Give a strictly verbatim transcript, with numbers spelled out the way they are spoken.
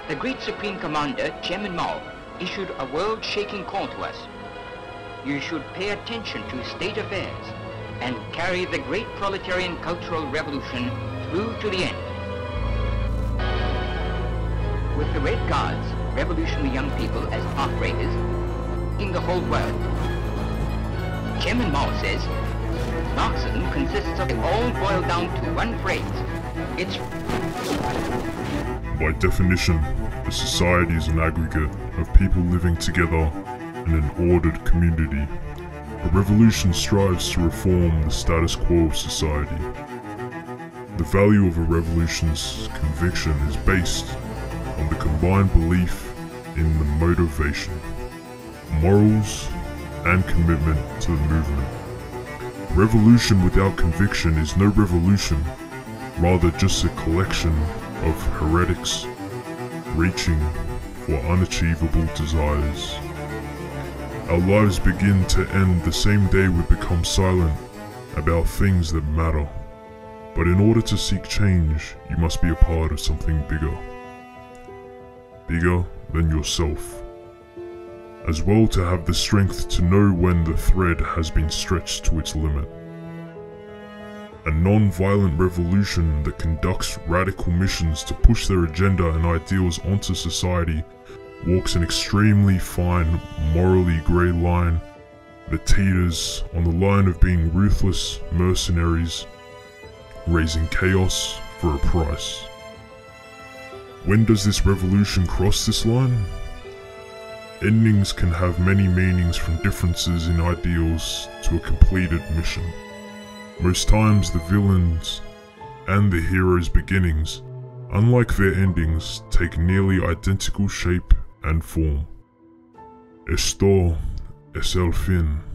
The great Supreme Commander, Chairman Mao, issued a world-shaking call to us. You should pay attention to state affairs and carry the great proletarian cultural revolution through to the end. With the Red Guards, revolutionary young people as path breakers in the whole world. Chairman Mao says, Marxism consists of it all boiled down to one phrase. It's... By definition, a society is an aggregate of people living together in an ordered community. A revolution strives to reform the status quo of society. The value of a revolution's conviction is based on the combined belief in the motivation, morals, and commitment to the movement. Revolution without conviction is no revolution, rather just a collection of heretics reaching for unachievable desires. Our lives begin to end the same day we become silent about things that matter. But in order to seek change, you must be a part of something bigger. Bigger than yourself. As well to have the strength to know when the thread has been stretched to its limit. A non-violent revolution that conducts radical missions to push their agenda and ideals onto society walks an extremely fine, morally grey line that teeters on the line of being ruthless mercenaries, raising chaos for a price. When does this revolution cross this line? Endings can have many meanings from differences in ideals to a completed mission. Most times the villains and the hero's beginnings, unlike their endings, take nearly identical shape and form. Esto es el fin.